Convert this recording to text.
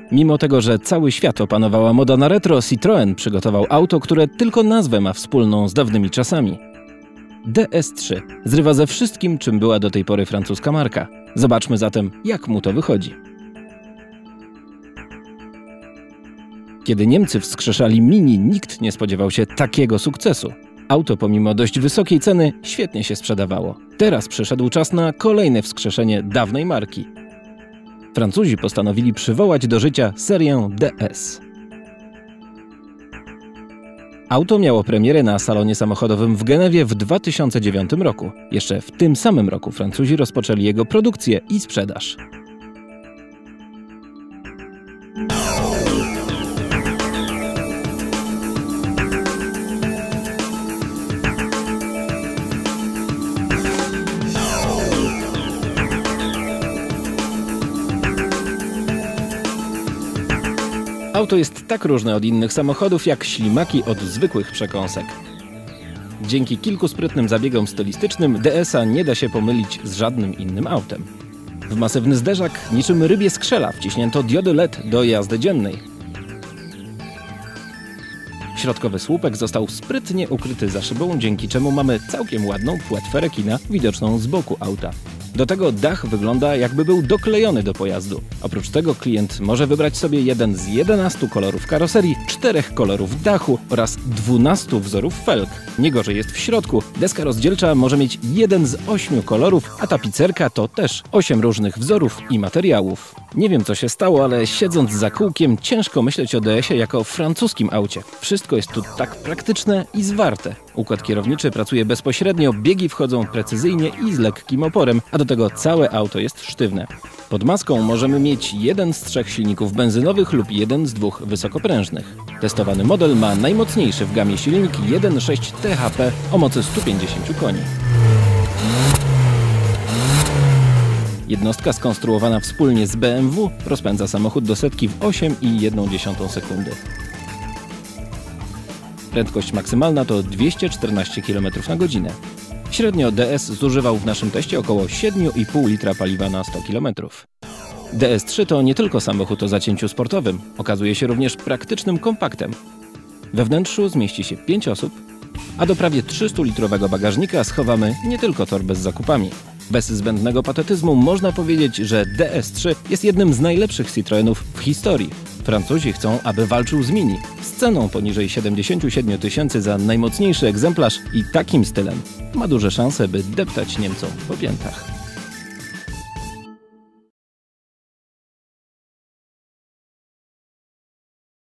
Mimo tego, że cały świat opanowała moda na retro, Citroën przygotował auto, które tylko nazwę ma wspólną z dawnymi czasami. DS3 zrywa ze wszystkim, czym była do tej pory francuska marka. Zobaczmy zatem, jak mu to wychodzi. Kiedy Niemcy wskrzeszali Mini, nikt nie spodziewał się takiego sukcesu. Auto pomimo dość wysokiej ceny świetnie się sprzedawało. Teraz przyszedł czas na kolejne wskrzeszenie dawnej marki. Francuzi postanowili przywołać do życia serię DS. Auto miało premierę na salonie samochodowym w Genewie w 2009 roku. Jeszcze w tym samym roku Francuzi rozpoczęli jego produkcję i sprzedaż. Auto jest tak różne od innych samochodów, jak ślimaki od zwykłych przekąsek. Dzięki kilku sprytnym zabiegom stylistycznym DS-a nie da się pomylić z żadnym innym autem. W masywny zderzak niczym rybie skrzela wciśnięto diody LED do jazdy dziennej. Środkowy słupek został sprytnie ukryty za szybą, dzięki czemu mamy całkiem ładną płetwę rekina widoczną z boku auta. Do tego dach wygląda, jakby był doklejony do pojazdu. Oprócz tego klient może wybrać sobie jeden z 11 kolorów karoserii, 4 kolorów dachu oraz 12 wzorów felg. Nie gorzej jest w środku. Deska rozdzielcza może mieć jeden z 8 kolorów, a tapicerka to też 8 różnych wzorów i materiałów. Nie wiem, co się stało, ale siedząc za kółkiem ciężko myśleć o DS-ie jako francuskim aucie. Wszystko jest tu tak praktyczne i zwarte. Układ kierowniczy pracuje bezpośrednio, biegi wchodzą precyzyjnie i z lekkim oporem, a do tego całe auto jest sztywne. Pod maską możemy mieć jeden z 3 silników benzynowych lub jeden z 2 wysokoprężnych. Testowany model ma najmocniejszy w gamie silnik 1.6 THP o mocy 150 koni. Jednostka skonstruowana wspólnie z BMW rozpędza samochód do setki w 8,1 sekundy. Prędkość maksymalna to 214 km na godzinę. Średnio DS zużywał w naszym teście około 7,5 litra paliwa na 100 km. DS3 to nie tylko samochód o zacięciu sportowym, okazuje się również praktycznym kompaktem. We wnętrzu zmieści się 5 osób, a do prawie 300-litrowego bagażnika schowamy nie tylko torbę z zakupami. Bez zbędnego patetyzmu można powiedzieć, że DS3 jest jednym z najlepszych Citroenów w historii. Francuzi chcą, aby walczył z Mini, z ceną poniżej 77 000 za najmocniejszy egzemplarz i takim stylem ma duże szanse, by deptać Niemcom po piętach.